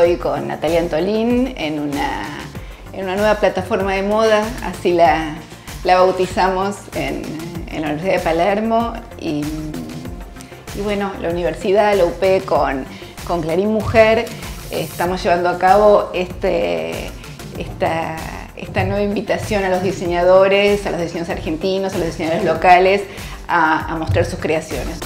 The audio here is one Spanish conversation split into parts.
hoy con Natalia Antolín en una nueva plataforma de moda, así la bautizamos en la Universidad de Palermo y bueno, la universidad, la UP con Clarín Mujer, estamos llevando a cabo esta nueva invitación a los diseñadores argentinos, a los diseñadores locales a mostrar sus creaciones.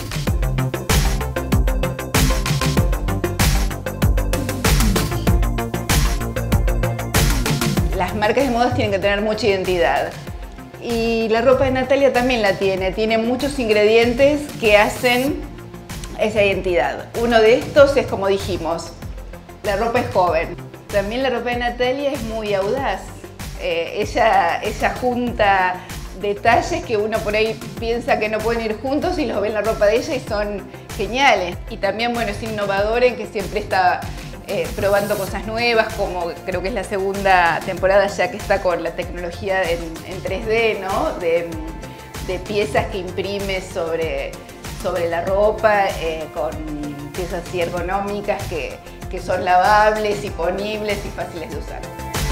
Las marcas de modas tienen que tener mucha identidad y la ropa de Natalia también la tiene muchos ingredientes que hacen esa identidad. Uno de estos es, como dijimos, la ropa es joven. También la ropa de Natalia es muy audaz. Ella junta detalles que uno por ahí piensa que no pueden ir juntos y los ve en la ropa de ella y son geniales. Y también, bueno, es innovadora en que siempre está probando cosas nuevas, como creo que es la segunda temporada ya que está con la tecnología en 3D, ¿no? De piezas que imprime sobre la ropa, con piezas así ergonómicas que son lavables y ponibles y fáciles de usar.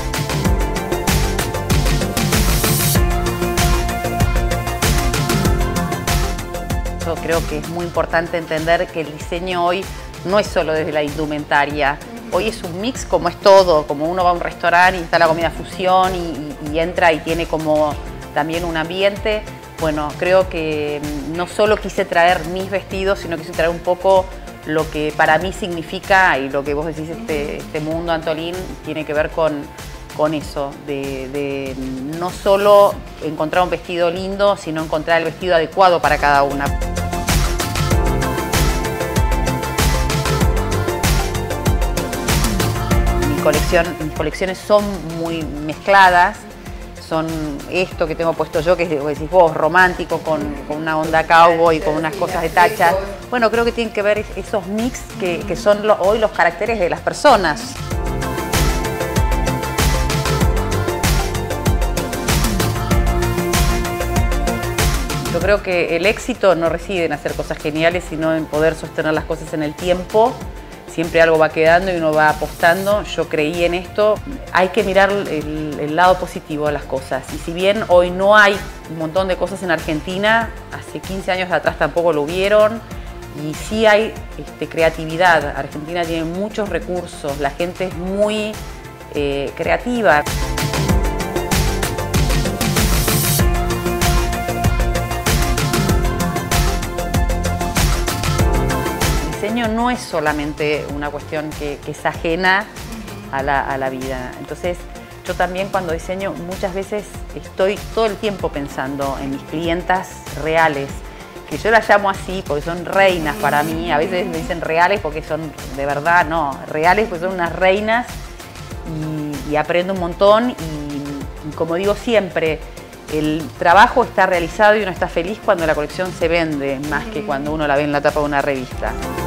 Yo creo que es muy importante entender que el diseño hoy no es solo desde la indumentaria. Hoy es un mix, como es todo, como uno va a un restaurante y está la comida fusión y entra y tiene como también un ambiente. Bueno, creo que no solo quise traer mis vestidos, sino quise traer un poco lo que para mí significa, y lo que vos decís, este mundo, Antolín, tiene que ver con eso, de no solo encontrar un vestido lindo, sino encontrar el vestido adecuado para cada una. Mis colecciones son muy mezcladas, son esto que tengo puesto yo, que decís vos, romántico, con una onda cowboy, con unas cosas de tacha. Bueno, creo que tienen que ver esos mix que son hoy los caracteres de las personas. Yo creo que el éxito no reside en hacer cosas geniales, sino en poder sostener las cosas en el tiempo. Siempre algo va quedando y uno va apostando. Yo creí en esto. Hay que mirar el lado positivo de las cosas. Y si bien hoy no hay un montón de cosas en Argentina, hace 15 años atrás tampoco lo hubieron. Y sí hay creatividad. Argentina tiene muchos recursos, la gente es muy creativa. El diseño no es solamente una cuestión que es ajena a la vida. Entonces, yo también cuando diseño muchas veces estoy todo el tiempo pensando en mis clientas reales, que yo las llamo así porque son reinas para mí. A veces me dicen reales porque son de verdad, no, reales porque son unas reinas y aprendo un montón y como digo siempre, el trabajo está realizado y uno está feliz cuando la colección se vende, más que cuando uno la ve en la tapa de una revista.